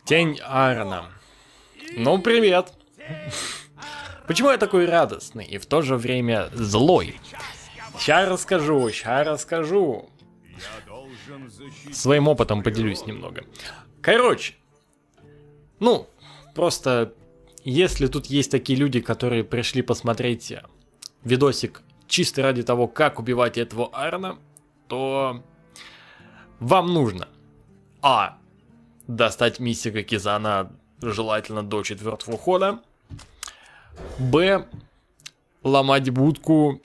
Тень Аарона. Ну, привет. Почему я такой радостный и в то же время злой? Ща расскажу. Своим опытом поделюсь немного. Короче, ну, просто, если тут есть такие люди, которые пришли посмотреть видосик чисто ради того, как убивать этого Аарона, то вам нужно достать мистика Кизана, желательно до 4-го хода. Б. Ломать будку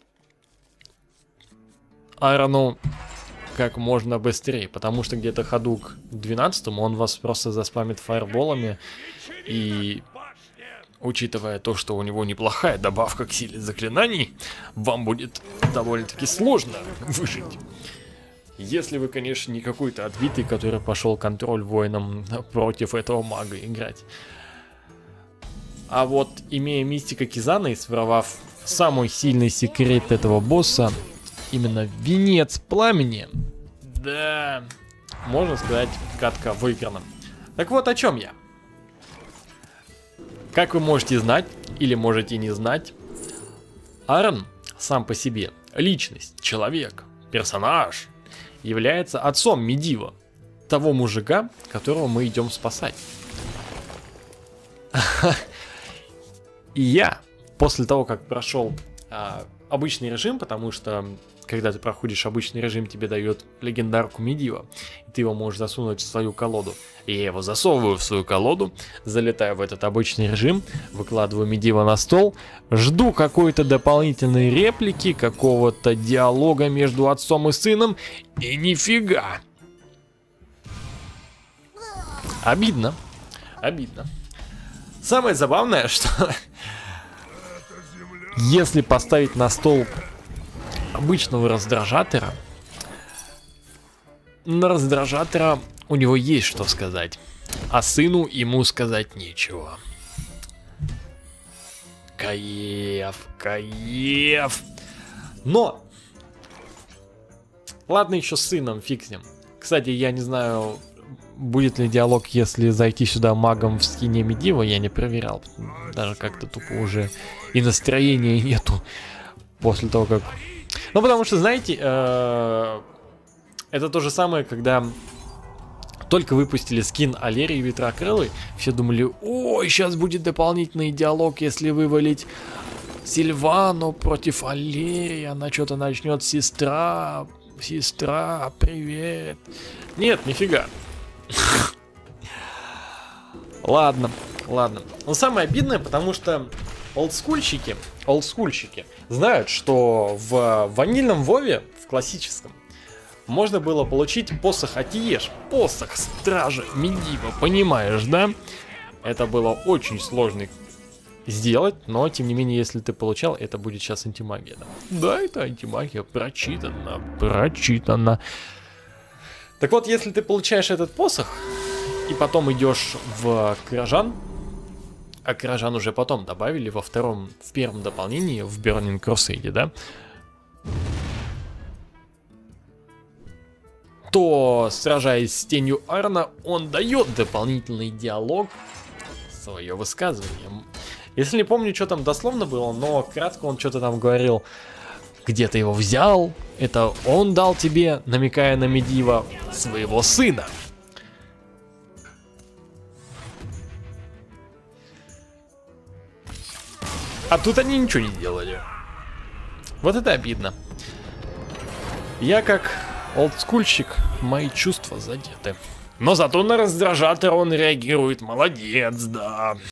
Аарону как можно быстрее, потому что где-то ходу к 12-му он вас просто заспамит фаерболами, и учитывая то, что у него неплохая добавка к силе заклинаний, вам будет довольно-таки сложно выжить. Если вы, конечно, не какой-то отбитый, который пошел контроль воином против этого мага играть. А вот, имея мистика Кизана и своровав самый сильный секрет этого босса, именно венец пламени, да, можно сказать, катка выиграна. Так вот, о чем я. Как вы можете знать, или можете не знать, Аарон сам по себе, личность, человек, персонаж, является отцом Медива, того мужика, которого мы идем спасать. И я, после того, как прошел обычный режим, потому что, когда ты проходишь обычный режим, тебе дает легендарку Медива, и ты его можешь засунуть в свою колоду. И я его засовываю в свою колоду, залетаю в этот обычный режим, выкладываю Медива на стол, жду какой-то дополнительной реплики, какого-то диалога между отцом и сыном, и нифига. Обидно. Самое забавное, что если поставить на стол обычного раздражатора, на раздражатора у него есть что сказать, а сыну ему сказать нечего. Кайф. Но ладно, еще с сыном фиг с ним. Кстати, я не знаю, будет ли диалог, если зайти сюда магом в скине Медива, я не проверял. Даже как-то тупо уже и настроения нету после того, как... Ну, потому что, знаете, это то же самое, когда только выпустили скин Алерии Ветрокрылой, все думали, ой, сейчас будет дополнительный диалог, если вывалить Сильвану против Алерии, она что-то начнет, сестра, привет. Нет, нифига. Ладно. Но самое обидное, потому что олдскульщики знают, что в ванильном Вове, в классическом, можно было получить посох Атиеш, посох Стража Медива, понимаешь, да? Это было очень сложно сделать, но тем не менее, если ты получал, это будет сейчас антимагия. Да, это антимагия, прочитано. Так вот, если ты получаешь этот посох и потом идешь в Кражан, а Кражан уже потом добавили в первом дополнении в Burning Crusade, да? То, сражаясь с тенью Аарона, он дает дополнительный диалог, свое высказывание. Если не помню, что там дословно было, но кратко он что-то там говорил, где ты его взял, это он дал тебе, намекая на Медива, своего сына. А тут они ничего не делали. Вот это обидно. Я как олдскульщик, мои чувства задеты. Но зато на раздражатор он реагирует, молодец, да.